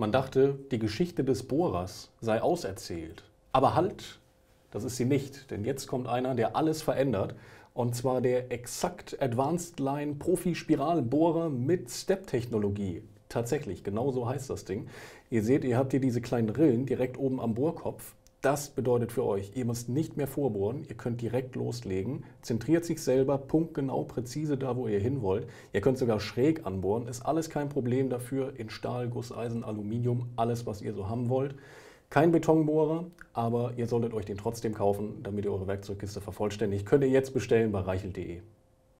Man dachte, die Geschichte des Bohrers sei auserzählt. Aber halt, das ist sie nicht, denn jetzt kommt einer, der alles verändert. Und zwar der Exact Advanced Line Profi-Spiralbohrer mit Step-Technologie. Tatsächlich, genau so heißt das Ding. Ihr seht, ihr habt hier diese kleinen Rillen direkt oben am Bohrkopf. Das bedeutet für euch, ihr müsst nicht mehr vorbohren, ihr könnt direkt loslegen, zentriert sich selber punktgenau, präzise da, wo ihr hin wollt. Ihr könnt sogar schräg anbohren, ist alles kein Problem dafür, in Stahl, Gusseisen, Aluminium, alles, was ihr so haben wollt. Kein Betonbohrer, aber ihr solltet euch den trotzdem kaufen, damit ihr eure Werkzeugkiste vervollständigt. Könnt ihr jetzt bestellen bei reichelt.de.